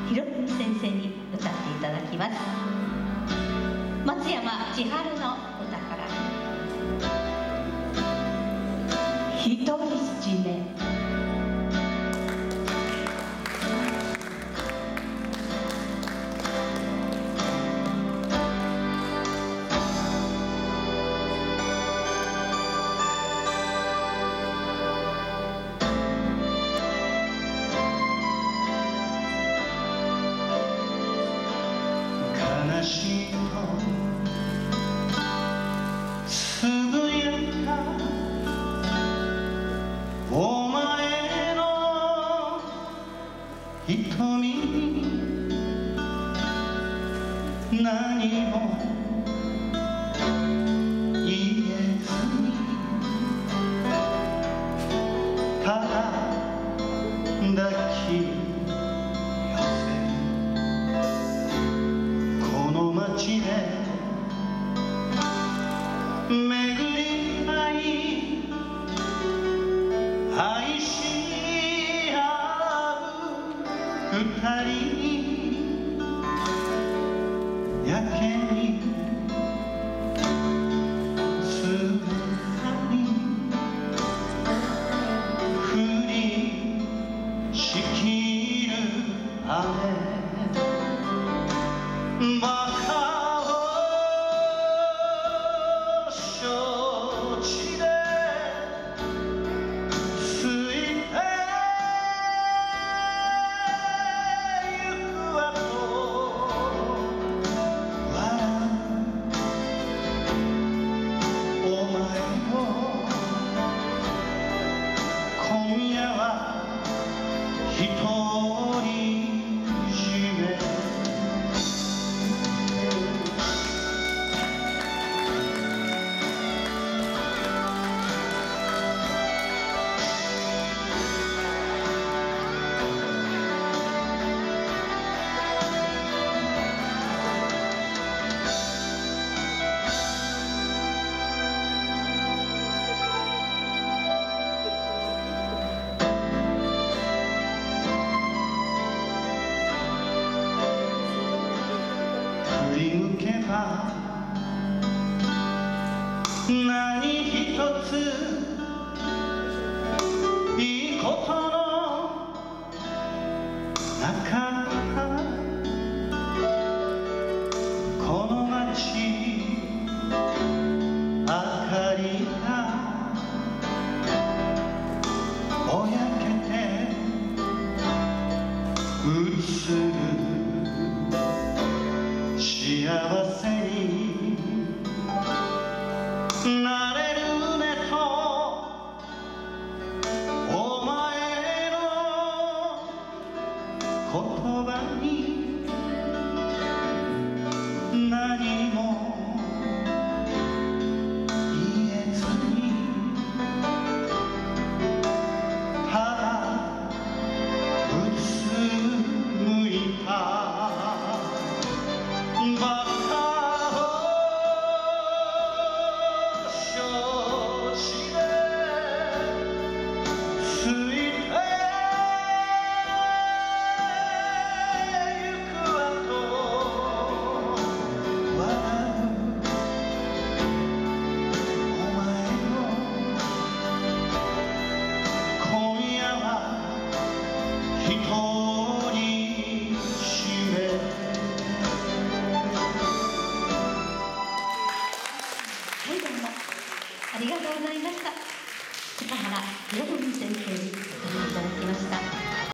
ひろみ先生に歌っていただきます。松山千春の歌から「ひとりしめ」。 悲しいとつぶやいたお前の瞳に何も言えずにただ抱き寄せこの街で巡り合い愛し合う二人やけにすがり降りしきる雨バカを承知でついてゆくわと笑うお前を今夜はひとりしめ振り向けば何一ついいことのなかったこの街明かりがぼやけて映る幸せになれるねとお前の言葉に何も言えずにただうつむいたバカを承知でついてゆくわと笑うお前を今夜はひとりしめはい、どうもありがとうございました。